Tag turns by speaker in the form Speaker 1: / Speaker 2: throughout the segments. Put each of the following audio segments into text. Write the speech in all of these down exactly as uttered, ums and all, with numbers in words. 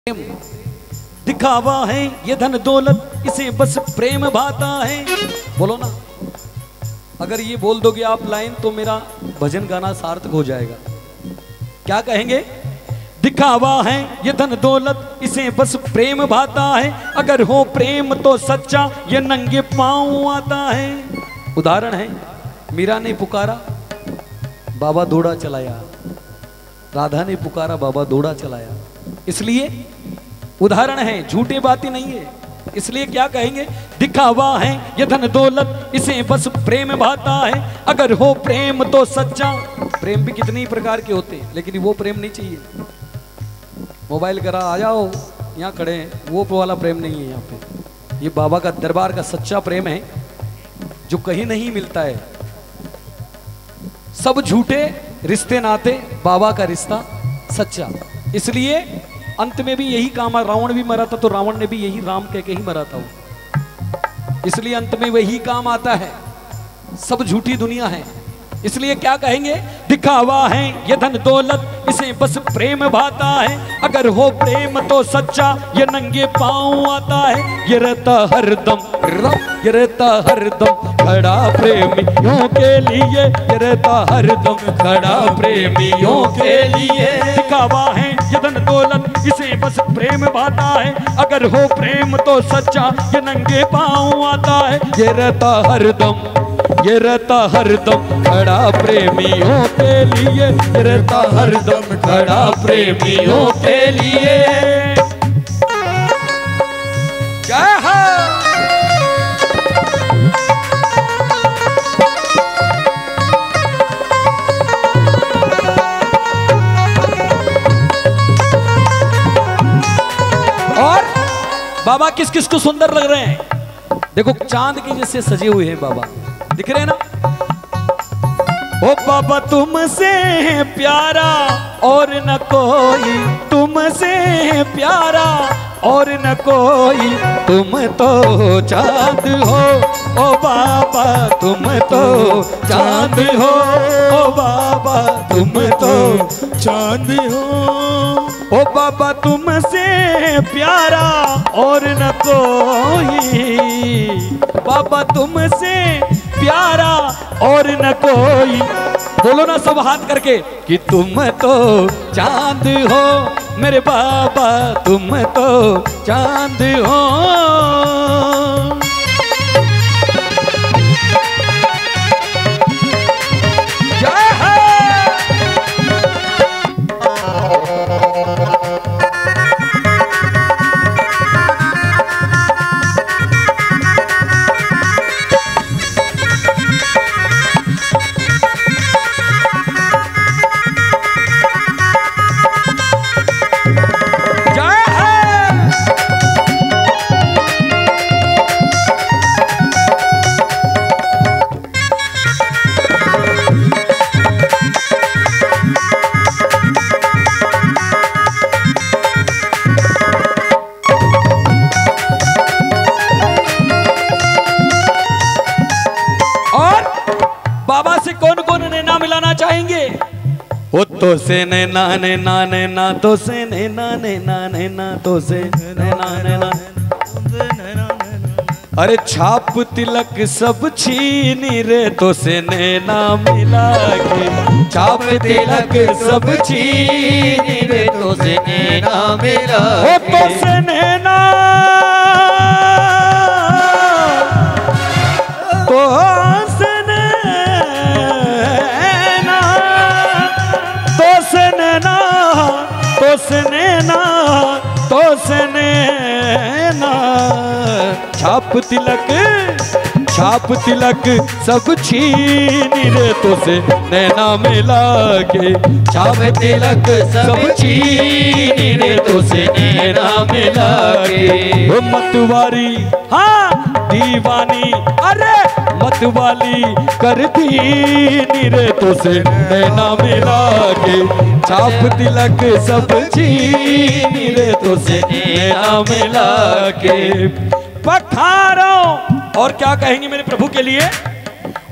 Speaker 1: दिखावा है ये धन दौलत, इसे बस प्रेम भाता है। बोलो ना, अगर ये बोल दोगे आप लाइन तो मेरा भजन गाना सार्थक हो जाएगा। क्या कहेंगे? दिखावा है ये धन दौलत, इसे बस प्रेम भाता है। अगर हो प्रेम तो सच्चा, ये नंगे पांव आता है। उदाहरण है, मीरा ने पुकारा, बाबा दौड़ा चलाया। राधा ने पुकारा, बाबा दौड़ा चलाया। इसलिए उदाहरण है, झूठी बात ही नहीं है। इसलिए क्या कहेंगे? दिखावा है ये धन दौलत, इसे बस प्रेम भाता है। अगर हो प्रेम तो सच्चा। प्रेम भी कितने ही प्रकार के होते हैं, लेकिन वो प्रेम नहीं चाहिए। मोबाइल करा आ जाओ, यहाँ खड़े हैं, वो वाला प्रेम नहीं है यहाँ पे। ये बाबा का दरबार का सच्चा प्रेम है, जो कहीं नहीं मिलता है। सब झूठे रिश्ते नाते, बाबा का रिश्ता सच्चा। इसलिए अंत में भी यही काम, रावण भी मरा था तो रावण ने भी यही राम कह के ही मरा था वो। इसलिए अंत में वही काम आता है। सब झूठी दुनिया है। इसलिए क्या कहेंगे? दिखावा है ये धन दौलत, इसे बस प्रेम भाता है। अगर हो प्रेम तो सच्चा, ये नंगे पांव आता है। ये रहता हरदम, ये रहता हरदम खड़ा प्रेमियों के लिए। ये रहता हरदम खड़ा प्रेमियों के लिए। दिखावा है ये धन दौलत, इसे बस प्रेम भाता है। अगर हो प्रेम तो सच्चा, ये नंगे पांव आता है। ये रहता हरदम, ये रहता हरदम खड़ा प्रेमियों के लिए। ये रहता हरदम खड़ा प्रेमियों के लिए। जय हो। और बाबा किस किस को सुंदर लग रहे हैं? देखो, चांद के जैसे सजे हुए हैं बाबा, दिख रहे हैं ना? ओ बाबा तुमसे है प्यारा और न कोई, तुमसे है प्यारा और न कोई। तुम तो चांद हो ओ बाबा, तुम तो चांद हो ओ बाबा, तुम तो चांद हो। ओ बाबा तुमसे प्यारा और न कोई, बाबा तुमसे प्यारा और न कोई। बोलो ना सब हाथ करके कि तुम तो चांद हो मेरे बाबा, तुम तो चांद हो। जय हो। बाबा से कौन कौन नैना मिलाना चाहेंगे? ओ तो से नैना नैना नैना, तो से नैना नैना नैना, तो से नैना नैना। अरे छाप तिलक सब छीनी रे, तो से नैना मिला के। छाप तिलक सब छीनी रे, तो से नैना मिला। ओ तो से नैना, तो नैना, तो से नैना। छाप तिलक, छाप तिलक सब छीनी रे, तो से नैना मिला के। छाप तिलक सब छीनी रे, तो से नैना मिला के। मतवारी हाँ दीवानी, अरे मतवाली कर दी रे, तो से नैना मिला के। छाप तिलक सब छीनी रे, तो से नैना मिला के। पखारो और क्या कहेंगे मेरे प्रभु के लिए?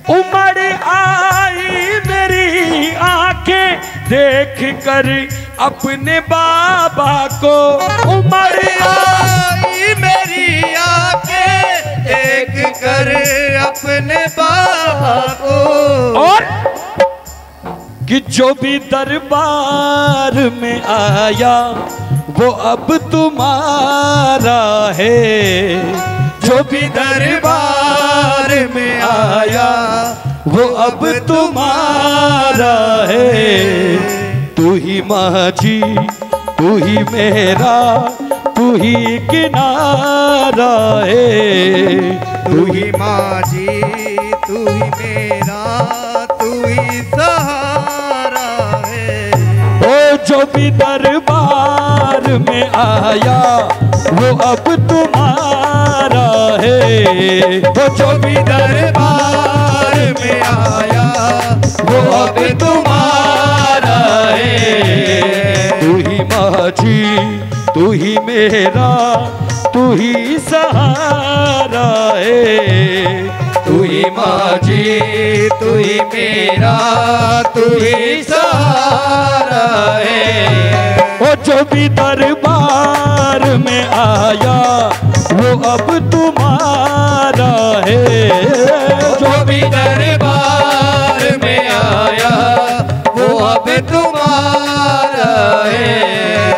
Speaker 1: उमड़ आई मेरी आंखें देख कर अपने बाबा को। उमड़
Speaker 2: आई मेरी आंखें देख कर अपने बाबा को।
Speaker 1: और कि जो भी दरबार में आया वो अब तुम्हारा है। जो भी दरबार में आया वो अब तुम्हारा है। तू ही माझी तू ही मेरा तू ही किनारा है।
Speaker 2: तू ही माझी तू ही मेरा तू ही सहारा है।
Speaker 1: ओ जो भी दरबार में आया वो अब तुम्हारा है। वो जो भी दरबार में आया वो अब तुम्हारा है। तू ही माझी तू ही मेरा तू ही सहारा है। तू ही माझी तू ही मेरा तू ही सहारा है। ओ जो भी दरबार में आया वो अब तुम्हारा है। जो भी दरबार में आया वो अब तुम्हारा है।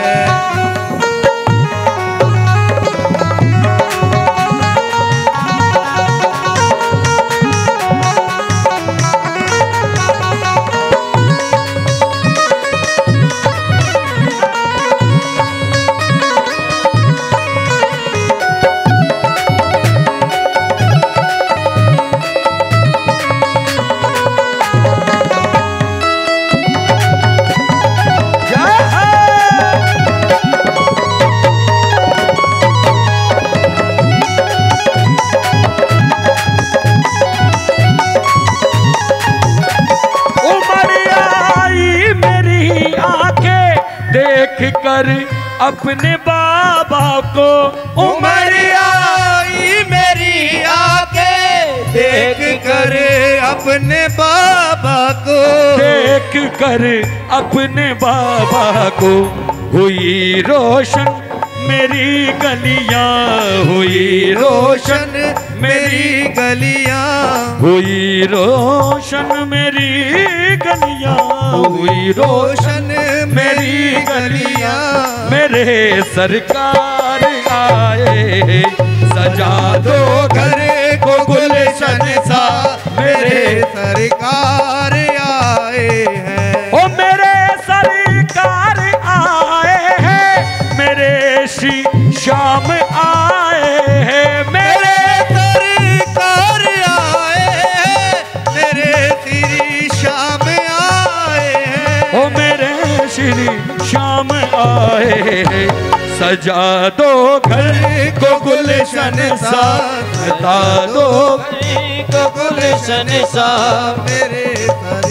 Speaker 1: कर अपने बाबा को।
Speaker 2: उमड़ आई मेरी आंखें देख कर अपने बाबा को।
Speaker 1: देख कर अपने बाबा को हुई रोशन मेरी गलियां। हुई रोशन
Speaker 2: मेरी गलियां।
Speaker 1: हुई रोशन मेरी गलियां। हुई रोशन मेरी गलियां। मेरे सरकार आए सजा दो घर को गुलशन सा।
Speaker 2: मेरे सरकार आए हैं।
Speaker 1: ओ मेरे सरकार आए हैं। मेरे श्री श्याम आए हैं। मेरे
Speaker 2: सरकार आए हैं। मेरे श्री श्याम आए हैं।
Speaker 1: ओ मेरे श्री श्याम आए हैं। सजा दो घर को गुलशन सा। सजा दो
Speaker 2: को गुलशन सा। मेरे